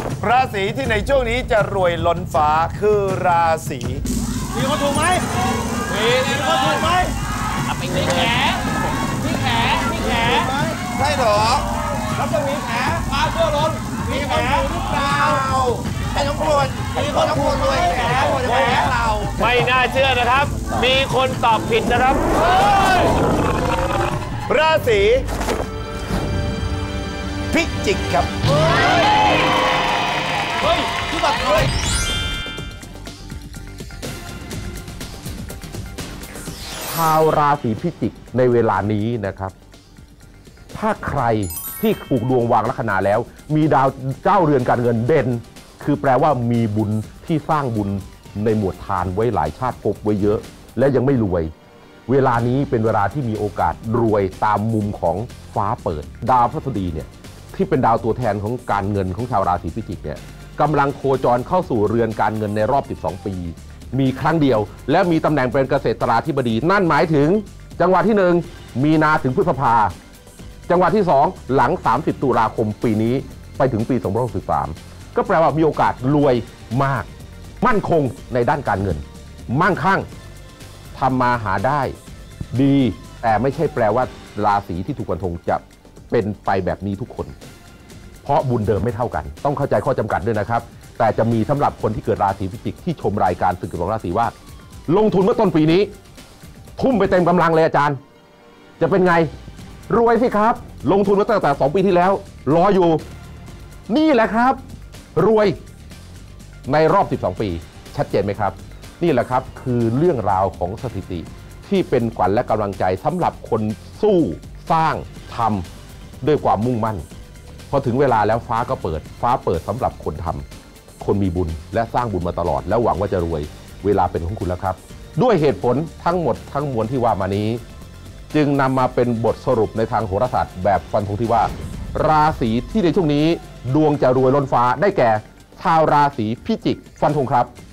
ราศีที่ในช่วงนี้จะรวยล้นฟ้าคือราศีมีคนถูกไหมมีคนถูกไหมมีแขมีแขใช่หรอแล้วจะมีแขพาเชื่อล้นมีแขหรือเปล่าให้น้องควรมีคนน้องควรด้วยแขเราไม่น่าเชื่อนะครับมีคนตอบผิดนะครับราศีพิจิกครับเฮ้ยคือแบบเฮ้ยชาวราศีพิจิกในเวลานี้นะครับถ้าใครที่ถูกดวงวางลัคนาแล้วมีดาวเจ้าเรือนการเงินเด่นคือแปลว่ามีบุญที่สร้างบุญในหมวดทานไว้หลายชาติภพไว้เยอะและยังไม่รวยเวลานี้เป็นเวลาที่มีโอกาสรวยตามมุมของฟ้าเปิดดาวพฤหัสบดีเนี่ยที่เป็นดาวตัวแทนของการเงินของชาวราศีพิจิกเนี่ยกำลังโคจรเข้าสู่เรือนการเงินในรอบ12ปีมีครั้งเดียวและมีตำแหน่งเป็นเกษตราธิบดีนั่นหมายถึงจังหวะที่1มีนาถึงพฤษภาจังหวะที่2หลัง30ตุลาคมปีนี้ไปถึงปี2563ก็แปลว่ามีโอกาสรวยมากมั่นคงในด้านการเงินมั่งคั่งทำมาหาได้ดีแต่ไม่ใช่แปลว่าราศีที่ถูกฟันธงจะเป็นไปแบบนี้ทุกคนเพราะบุญเดิมไม่เท่ากันต้องเข้าใจข้อจำกัดด้วยนะครับแต่จะมีสำหรับคนที่เกิดราศีพิจิกที่ชมรายการศึกของราศีว่าลงทุนเมื่อต้นปีนี้ทุ่มไปเต็มกำลังเลยอาจารย์จะเป็นไงรวยสิครับลงทุนมาตั้งแต่2ปีที่แล้วรออยู่นี่แหละครับรวยในรอบ12ปีชัดเจนไหมครับนี่แหละครับคือเรื่องราวของสถิติที่เป็นขวัญและกำลังใจสำหรับคนสู้สร้างทำด้วยความมุ่งมั่นพอถึงเวลาแล้วฟ้าก็เปิดฟ้าเปิดสำหรับคนทำคนมีบุญและสร้างบุญมาตลอดแล้วหวังว่าจะรวยเวลาเป็นของคุณแล้วครับด้วยเหตุผลทั้งหมดทั้งมวลที่ว่ามานี้จึงนำมาเป็นบทสรุปในทางโหราศาสตร์แบบฟันธงที่ว่าราศีที่ในช่วงนี้ดวงจะรวยล้นฟ้าได้แก่ชาวราศีพิจิกฟันธงครับ